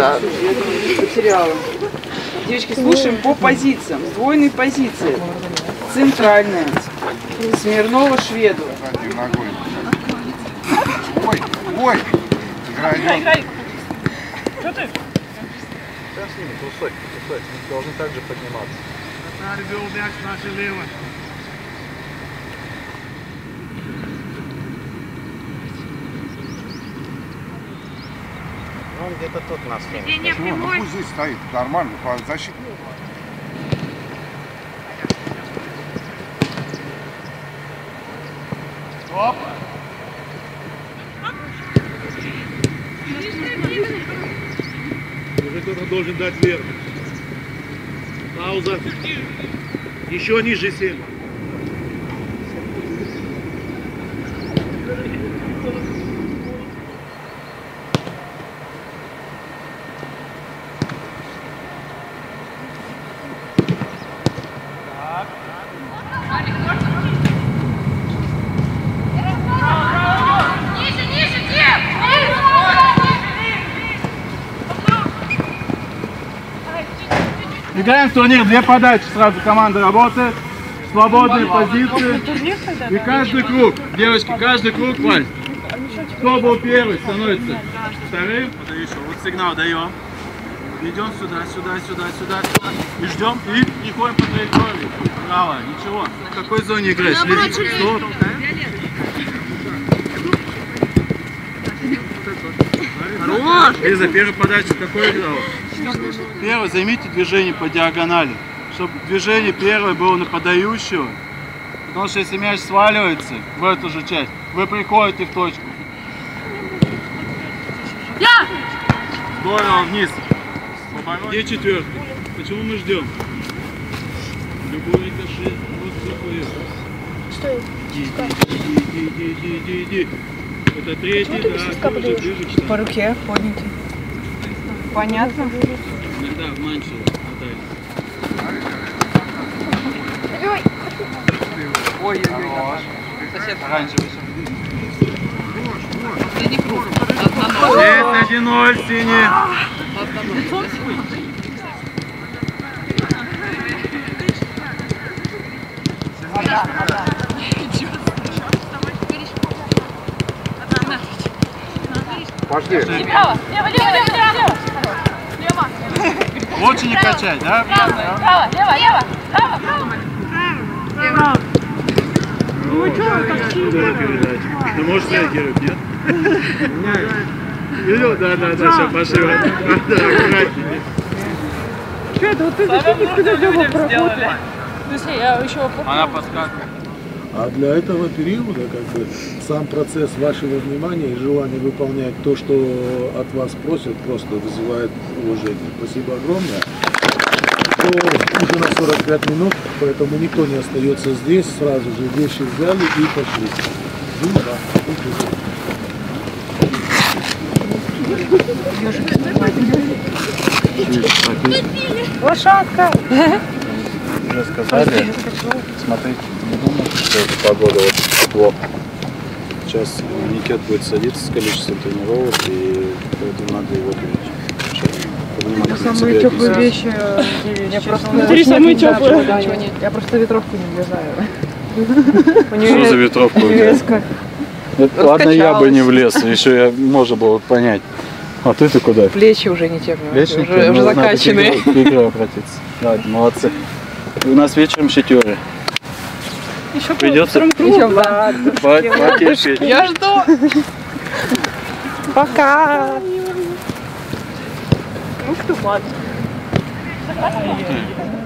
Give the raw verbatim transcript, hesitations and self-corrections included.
Да. Я думаю, потеряла. Девочки, слушаем по позициям. Сдвоенные позиции. Центральная. Смирнова, Шведу. Ой, ой! Играй, играй! Что ты? Сейчас с ними, трусой, трусой. Они должны также подниматься. Ребел мяч наши лево. Он где-то тут на схеме. Не, ну пусть здесь стоит, нормально, по защите. Оп! Уже кто-то должен дать вверх. Пауза. Еще ниже семь. Играем в турнир, две подачи сразу команда работает, свободные позиции. И каждый круг, девочки, каждый круг, Вань. Кто был первый, становится вторым. Вот сигнал даем. Идем сюда, сюда, сюда, сюда, сюда. И ждем, и приходим по траектории. Право, ничего. В какой зоне играешь? Стоп. Хорош! Лиза, первую подачу какой играл? Первое, займите движение по диагонали, чтобы движение первое было на подающего, потому что если мяч сваливается в эту же часть, вы приходите в точку. Я! Здорово, вниз. Где четвертый? Почему мы ждем? Любой рикошет, вот такой. Что? Иди, иди, иди, иди, иди, иди. Это третий, да, ближе, ближе к штангу. По руке поднятый. Понятно? Иногда обманчиво хватает. Ой, ой, ой. Сосед оранжевый. Последний круг. шесть один ноль, синий. Пошли. Право, лево, лево, лево, лево. Лево. Лучше не качать, да? Право, право, лево, лево. Право, право. Право. Ну что, так сильно? Ты можешь реагировать, нет? Видел? Да, да, да, все, пошли. Аккуратнее. Что это? Вот ты зачем не куда лево проходишь? Я еще Она подсказывает. А для этого периода как бы сам процесс вашего внимания и желания выполнять то, что от вас просят, просто вызывает уважение. Спасибо огромное. То уже на сорок пять минут, поэтому никто не остается здесь, сразу же вещи взяли и пошли. Ну, да. Лошадка. Уже сказали, смотрите, не думайте, что эта погода вот плохо. Сейчас Никет будет садиться с количеством тренировок, и поэтому надо его думать. Самые теплые вещи. Я просто внутри самые теплые. Я просто ветровку не влезаю. Что за ветровка у тебя? Ладно, я бы не влез, еще я можно было понять. А ты ты куда? Плечи уже не те, Плечи уже, уже закачанные. К игре обратиться. Давайте, молодцы. У нас вечером щитёры. Еще придется потерпеть. Я жду. Пока. Ух ты, мать.